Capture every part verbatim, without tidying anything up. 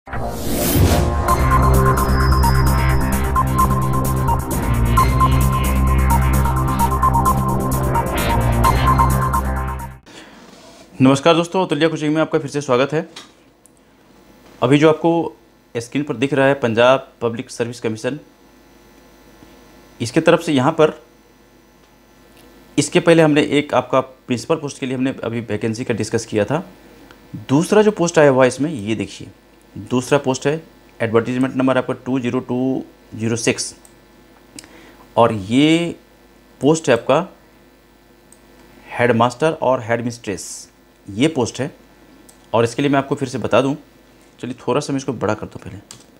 नमस्कार दोस्तों, तुल्य कोचिंग में आपका फिर से स्वागत है। अभी जो आपको स्क्रीन पर दिख रहा है पंजाब पब्लिक सर्विस कमीशन, इसके तरफ से यहाँ पर इसके पहले हमने एक आपका प्रिंसिपल पोस्ट के लिए हमने अभी वैकेंसी का डिस्कस किया था। दूसरा जो पोस्ट आया हुआ है इसमें, ये देखिए दूसरा पोस्ट है, एडवर्टीजमेंट नंबर आपका two zero two zero six, और ये पोस्ट है आपका हेडमास्टर और हेडमिस्ट्रेस, ये पोस्ट है। और इसके लिए मैं आपको फिर से बता दूं, चलिए थोड़ा सा मैं इसको बड़ा कर दूं पहले।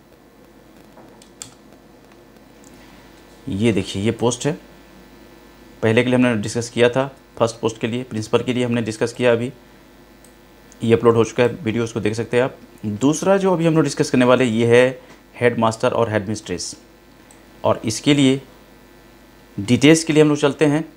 ये देखिए ये पोस्ट है, पहले के लिए हमने डिस्कस किया था, फर्स्ट पोस्ट के लिए प्रिंसिपल के लिए हमने डिस्कस किया, अभी ये अपलोड हो चुका है वीडियो, उसको देख सकते हैं आप। दूसरा जो अभी हम लोग डिस्कस करने वाले ये है हेडमास्टर और हेडमिस्ट्रेस, और इसके लिए डिटेल्स के लिए हम लोग चलते हैं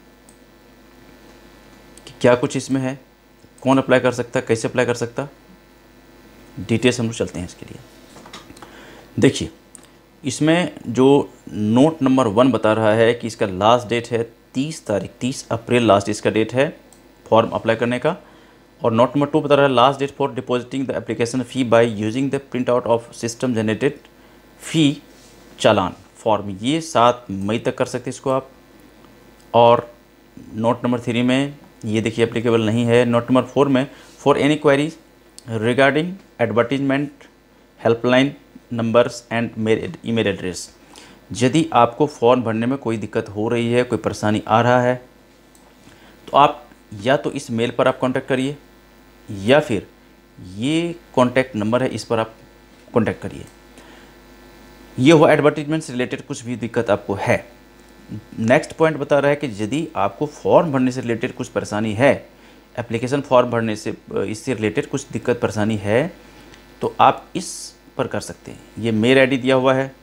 कि क्या कुछ इसमें है, कौन अप्लाई कर सकता है, कैसे अप्लाई कर सकता, डिटेल्स हम लोग चलते हैं इसके लिए। देखिए इसमें जो नोट नंबर वन बता रहा है कि इसका लास्ट डेट है तीस तारीख, तीस अप्रैल लास्ट इसका डेट है फॉर्म अप्लाई करने का। और नोट नंबर टू बता रहा है last date for depositing the application fee by using the print out of system generated fee चालान फॉर्म, ये सात मई तक कर सकते इसको आप। और नोट नंबर थ्री में ये देखिए एप्लीकेबल नहीं है। नोट नंबर फोर में for any queries regarding advertisement helpline numbers and mail email address, यदि आपको फॉर्म भरने में कोई दिक्कत हो रही है, कोई परेशानी आ रहा है, तो आप या तो इस मेल पर आप कांटेक्ट करिए, या फिर ये कांटेक्ट नंबर है इस पर आप कांटेक्ट करिए। ये हुआ एडवर्टीजमेंट से रिलेटेड कुछ भी दिक्कत आपको है। नेक्स्ट पॉइंट बता रहा है कि यदि आपको फॉर्म भरने से रिलेटेड कुछ परेशानी है, एप्लीकेशन फॉर्म भरने से इससे रिलेटेड कुछ दिक्कत परेशानी है, तो आप इस पर कर सकते हैं। ये मेल आईडी दिया हुआ है,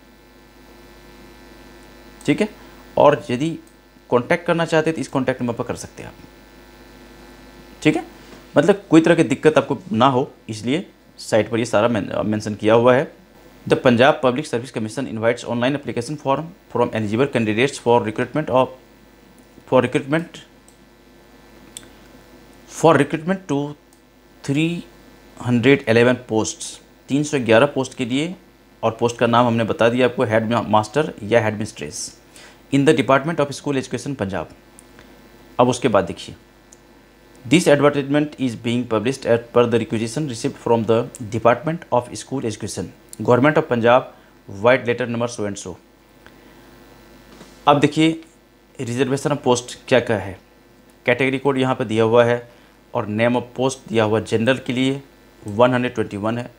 ठीक है। और यदि कांटेक्ट करना चाहते हैं तो इस कांटेक्ट नंबर पर कर सकते हैं आप, ठीक है। मतलब कोई तरह की दिक्कत आपको ना हो, इसलिए साइट पर ये सारा मेंशन किया हुआ है। The Punjab public service commission invites online application form from eligible candidates for recruitment of for recruitment for recruitment two three hundred eleven posts, तीन सौ ग्यारह पोस्ट के लिए। और पोस्ट का नाम हमने बता दिया आपको, हेड मास्टर या head mistress in the department of school education Punjab. अब उसके बाद देखिए, this advertisement is being published as per the requisition received from the department of school education government of Punjab vide letter number so and so. अब देखिए reservation of post क्या क्या है, category code यहाँ पर दिया हुआ है, और नेम ऑफ पोस्ट दिया हुआ जनरल के लिए वन हंड्रेड ट्वेंटी वन है,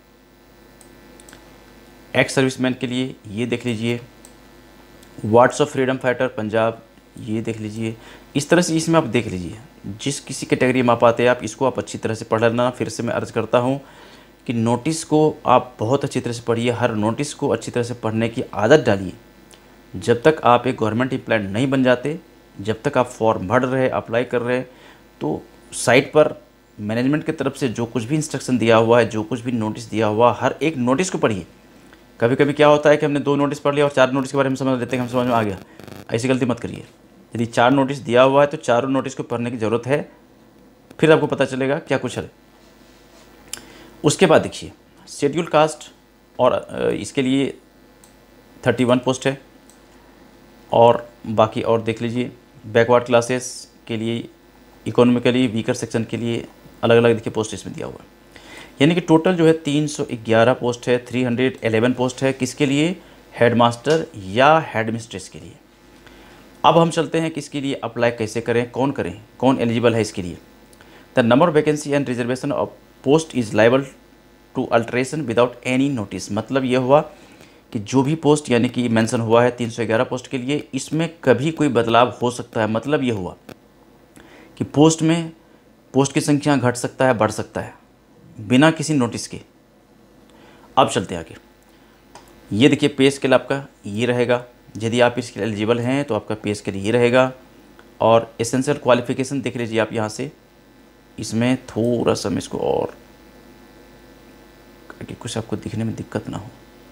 एक्स सर्विसमैन के लिए ये देख लीजिए, wards of freedom fighter Punjab ये देख लीजिए। इस तरह से इसमें आप देख लीजिए, जिस किसी कैटेगरी में आप आते हैं आप इसको आप अच्छी तरह से पढ़ लेना। फिर से मैं अर्ज़ करता हूँ कि नोटिस को आप बहुत अच्छी तरह से पढ़िए, हर नोटिस को अच्छी तरह से पढ़ने की आदत डालिए। जब तक आप एक गवर्नमेंट एम्प्लॉय नहीं बन जाते, जब तक आप फॉर्म भर रहे, अप्लाई कर रहे, तो साइट पर मैनेजमेंट की तरफ से जो कुछ भी इंस्ट्रक्शन दिया हुआ है, जो कुछ भी नोटिस दिया हुआ, हर एक नोटिस को पढ़िए। कभी कभी क्या होता है कि हमने दो नोटिस पढ़ लिया और चार नोटिस के बारे में समझ लेते हैं, हम समझ में आ गया, ऐसी गलती मत करिए। यदि चार नोटिस दिया हुआ है तो चारों नोटिस को पढ़ने की ज़रूरत है, फिर आपको पता चलेगा क्या कुछ है। उसके बाद देखिए शेड्यूल कास्ट, और इसके लिए थर्टी वन पोस्ट है, और बाकी और देख लीजिए बैकवर्ड क्लासेस के लिए, इकोनॉमिकली वीकर सेक्शन के लिए अलग अलग देखिए पोस्ट इसमें दिया हुआ है। यानी कि टोटल जो है तीन सौ ग्यारह पोस्ट है, तीन सौ ग्यारह पोस्ट है, किसके लिए, हेडमास्टर या हेडमिस्ट्रेस के लिए। अब हम चलते हैं कि इसके लिए अप्लाई कैसे करें, कौन करें, कौन एलिजिबल है इसके लिए। The number vacancy and reservation of post is liable to alteration without any notice. मतलब ये हुआ कि जो भी पोस्ट यानी कि मेंशन हुआ है तीन सौ ग्यारह पोस्ट के लिए, इसमें कभी कोई बदलाव हो सकता है। मतलब ये हुआ कि पोस्ट में पोस्ट की संख्या घट सकता है, बढ़ सकता है, बिना किसी नोटिस के। अब चलते हैं आगे। ये देखिए पे स्केल आपका ये रहेगा, यदि आप इसके एलिजिबल हैं तो आपका पे स्केल ये रहेगा। और एसेंशियल क्वालिफ़िकेशन देख लीजिए आप यहाँ से, इसमें थोड़ा सा मैं इसको और ताकि कुछ आपको दिखने में दिक्कत ना हो।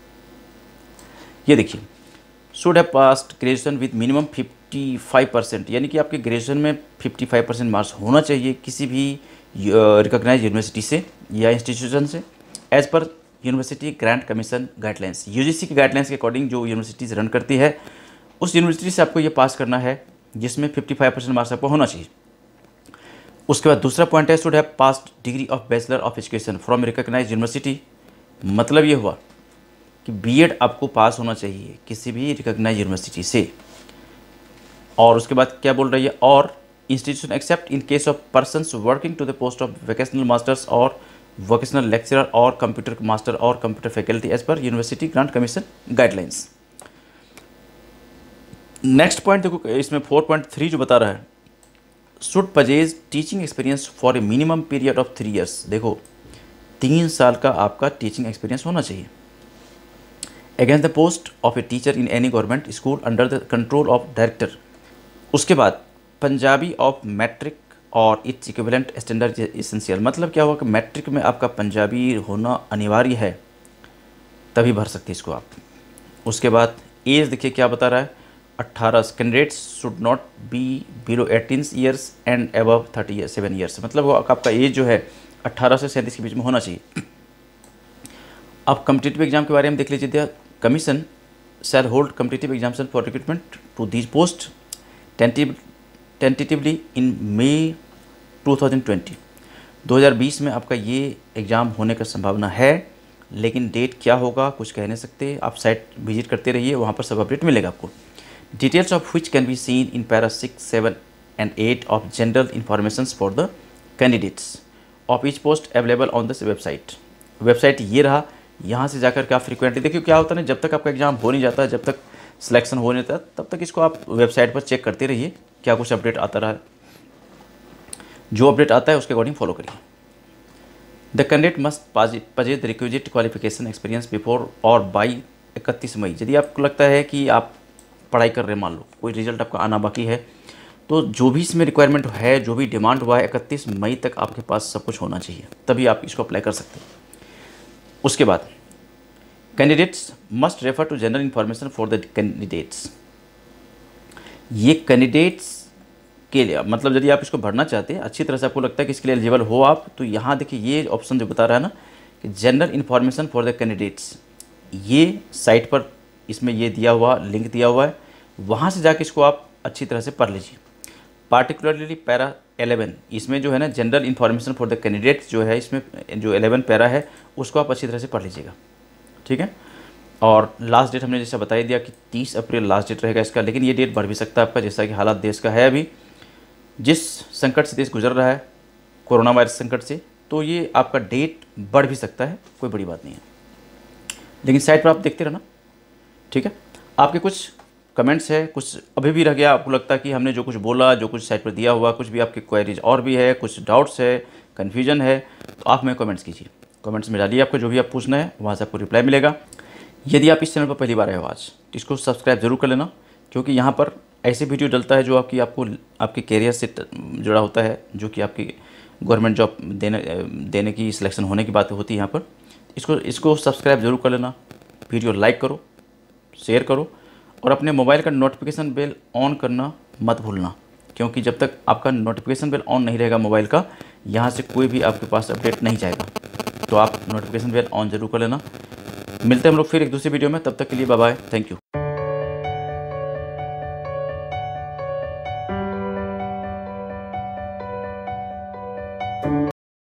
ये देखिए, should have passed graduation with minimum fifty five percent, यानी कि आपके ग्रेजुएशन में फिफ्टी फाइव परसेंट मार्क्स होना चाहिए किसी भी रिकॉग्नाइज यूनिवर्सिटी से या इंस्टीट्यूशन से, as per university grant commission guidelines. UGC की गाइडलाइंस के अकॉर्डिंग जो यूनिवर्सिटीज़ रन करती है उस यूनिवर्सिटी से आपको ये पास करना है जिसमें फिफ्टी फाइव परसेंट मार्क्स आपको होना चाहिए। उसके बाद दूसरा पॉइंट है, should have passed degree of bachelor of education from recognize university. मतलब ये हुआ कि बीएड आपको पास होना चाहिए किसी भी रिकॉग्नाइज यूनिवर्सिटी से। और उसके बाद क्या बोल रही है, और institution except in case of persons working to the post of vocational masters और वोकेशनल लेक्चरर और कंप्यूटर मास्टर और computer faculty as per university grant commission guidelines. Next point देखो, इसमें फोर पॉइंट थ्री जो बता रहा है, should possess teaching experience for a minimum period of three years. देखो, तीन साल का आपका टीचिंग एक्सपीरियंस होना चाहिए against the post of a teacher in any government school under the control of director. उसके बाद पंजाबी ऑफ मैट्रिक और इट्स इक्विवेलेंट स्टैंडर्ड इसेंशियल। मतलब क्या हुआ कि मैट्रिक में आपका पंजाबी होना अनिवार्य है, तभी भर सकते इसको आप। उसके बाद एज देखिए क्या बता रहा है, अट्ठारह, candidates should not be below eighteen years and above thirty seven years. मतलब आपका एज जो है अट्ठारह से सैंतीस के बीच में होना चाहिए। अब कम्पिटिटिव एग्जाम के बारे में देख लीजिए। Commission shall hold competitive examination for recruitment to these post tentatively in May two thousand twenty. दो हज़ार बीस में आपका ये एग्ज़ाम होने का संभावना है, लेकिन डेट क्या होगा कुछ कह नहीं सकते। आप साइट विजिट करते रहिए, वहाँ पर सब अपडेट मिलेगा आपको। Details of which can be seen in para six seven and eight of general information for the candidates of each post available on this website. Website ये रहा, यहाँ से जाकर के आप फ्रिक्वेंटली देखिए क्या होता है ना, जब तक आपका एग्जाम हो नहीं जाता, जब तक सिलेक्शन हो नहीं जाता, तब तक इसको आप वेबसाइट पर चेक करते रहिए क्या कुछ अपडेट आता रहा है। जो अपडेट आता है उसके अकॉर्डिंग फॉलो करिए। The candidate must possess the requisite qualification experience before और बाई इकतीस मई। यदि आपको लगता है कि आप पढ़ाई कर रहे हैं, मान लो कोई रिजल्ट आपका आना बाकी है, तो जो भी इसमें रिक्वायरमेंट है, जो भी डिमांड हुआ है, इकतीस मई तक आपके पास सब कुछ होना चाहिए, तभी आप इसको अप्लाई कर सकते हैं। उसके बाद candidates must refer to general information for the candidates. ये कैंडिडेट्स के लिए, मतलब यदि आप इसको भरना चाहते हैं, अच्छी तरह से आपको लगता है कि इसके लिए एलिजिबल हो आप, तो यहाँ देखिए ये ऑप्शन जो बता रहा है ना कि general information for the candidates, ये साइट पर इसमें ये दिया हुआ लिंक दिया हुआ है, वहाँ से जाके इसको आप अच्छी तरह से पढ़ लीजिए। पार्टिकुलरली पैरा एलेवन, इसमें जो है ना general information for the candidates जो है, इसमें जो एलेवन पैरा है उसको आप अच्छी तरह से पढ़ लीजिएगा, ठीक है। और लास्ट डेट हमने जैसा बता ही दिया कि तीस अप्रैल लास्ट डेट रहेगा इसका, लेकिन ये डेट बढ़ भी सकता है आपका, जैसा कि हालात देश का है अभी, जिस संकट से देश गुजर रहा है, कोरोना वायरस संकट से, तो ये आपका डेट बढ़ भी सकता है, कोई बड़ी बात नहीं है। लेकिन साइट पर आप देखते रहना, ठीक है। आपके कुछ कमेंट्स है, कुछ अभी भी रह गया, आपको लगता है कि हमने जो कुछ बोला, जो कुछ साइट पर दिया हुआ, कुछ भी आपकी क्वेरीज और भी है, कुछ डाउट्स है, कन्फ्यूजन है, तो आप हमें कमेंट्स कीजिए, कमेंट्स में डालिए, आपको जो भी आप पूछना है वहाँ से आपको रिप्लाई मिलेगा। यदि आप इस चैनल पर पहली बार आए हो आज, तो इसको सब्सक्राइब जरूर कर लेना, क्योंकि यहाँ पर ऐसे वीडियो डलता है जो आपकी आपको आपके कैरियर से जुड़ा होता है, जो कि आपकी गवर्नमेंट जॉब देने देने की सिलेक्शन होने की बात होती है यहाँ पर। इसको इसको सब्सक्राइब जरूर कर लेना, वीडियो लाइक करो, शेयर करो, और अपने मोबाइल का नोटिफिकेशन बेल ऑन करना मत भूलना, क्योंकि जब तक आपका नोटिफिकेशन बेल ऑन नहीं रहेगा मोबाइल का, यहाँ से कोई भी आपके पास अपडेट नहीं जाएगा। तो आप नोटिफिकेशन बेल ऑन जरूर कर लेना। मिलते हैं हम लोग फिर एक दूसरे वीडियो में, तब तक के लिए बाय बाय, थैंक यू।